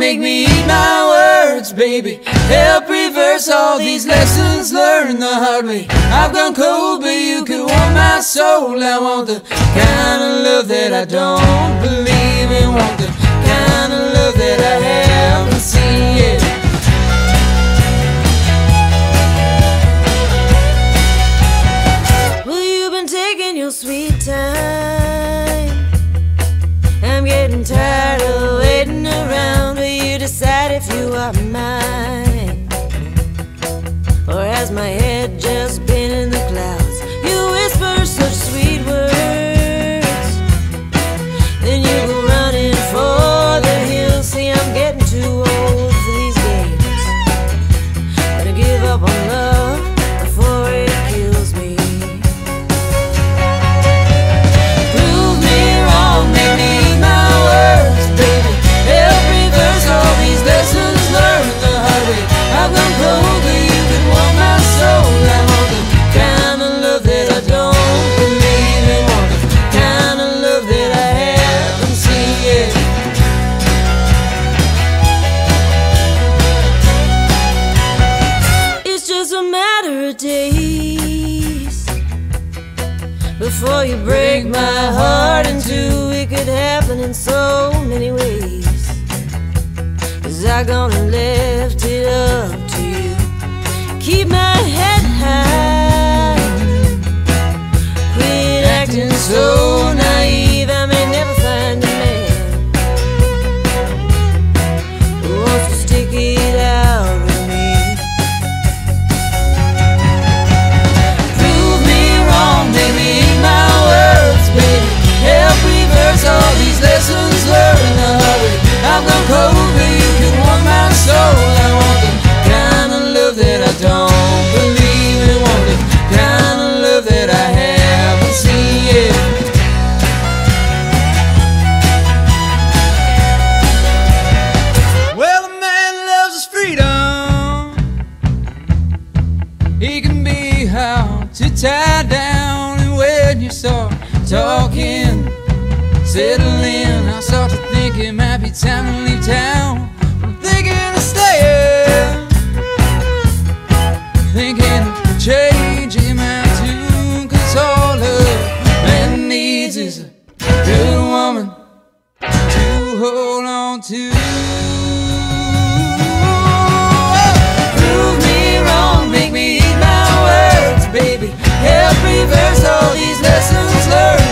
make me eat my words, baby. Help reverse all these lessons learned the hard way. I've gone cold, but you could warm my soul. I want the kind of love that I don't believe in. Want the kind of love that I haven't seen yet. Well, you've been taking your sweet time. I'm getting tired of waiting around for you to decide if you are mine. Or has my head just been in the clouds? You whisper such sweet words, then you go running for the hills. See, I'm getting too old for these games. Gonna give up on love before it kills me. Prove me wrong, make me eat my words, baby. Help reverse all these lessons learned the hard way. I've gone cold, but you could warm my soul. I want the kind of love that I don't believe in. Want the kind of love that I haven't seen yet. It's just a matter of days before you break my heart in two. It could happen in so many ways, 'cause I gonna left it up to you. Keep my head high, quit acting so naive. I may never find a man who wants to stick it out with me. Prove me wrong, make me eat my words, baby. Help reverse all these lessons learned the hard way. I've gone cold, but you can warm my soul. I want the kind of love that I don't believe in. Want the kind of love that I haven't seen yet. Well, a man loves his freedom. He can be hard to tie down, and when you start talking, settle in, I start to think it might be time to leave town. I'm thinking of staying, thinking of changing my tune, 'cause all a man needs is a good woman to hold on to. Prove me wrong, make me eat my words, baby. Help reverse all these lessons learned